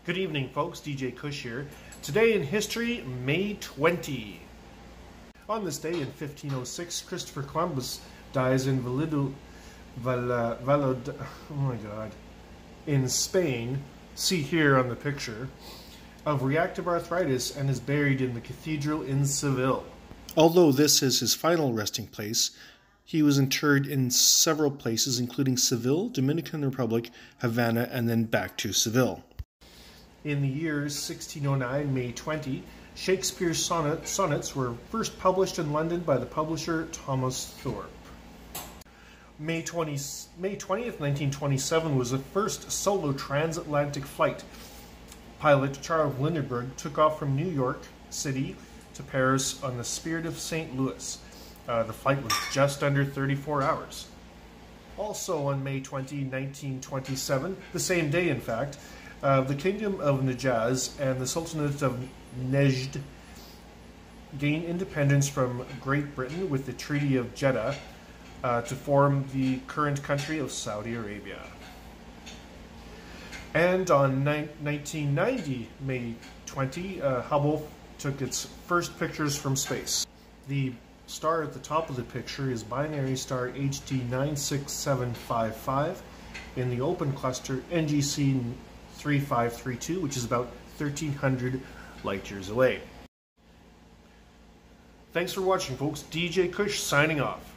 Good evening, folks. DJ Kush here. Today in history, May 20. On this day in 1506, Christopher Columbus dies in in Spain. See here on the picture, of reactive arthritis, and is buried in the cathedral in Seville. Although this is his final resting place, he was interred in several places, including Seville, Dominican Republic, Havana, and then back to Seville. In the year 1609, May 20, Shakespeare's sonnets were first published in London by the publisher Thomas Thorpe. May 20th, 1927 was the first solo transatlantic flight. Pilot Charles Lindbergh took off from New York City to Paris on the Spirit of St. Louis. The flight was just under 34 hours. Also on May 20, 1927, the same day in fact, the Kingdom of Hejaz and the Sultanate of Najd gained independence from Great Britain with the Treaty of Jeddah to form the current country of Saudi Arabia. And on 1990, May 20, Hubble took its first pictures from space. The star at the top of the picture is binary star HD 96755 in the open cluster NGC 3532, which is about 1,300 light years away. Thanks for watching, folks. DJ Kush signing off.